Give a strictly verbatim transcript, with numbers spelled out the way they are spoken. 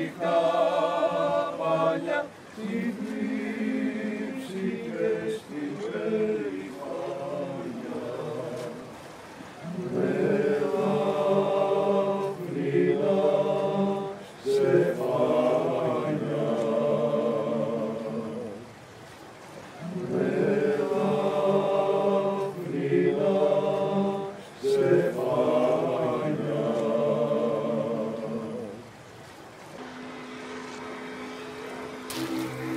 νύχτα παλιά, στη θλίψη και στην περηφάνεια. Με δάφνηνα στεφάνια, με δάφνηνα στεφάνια. Thank you.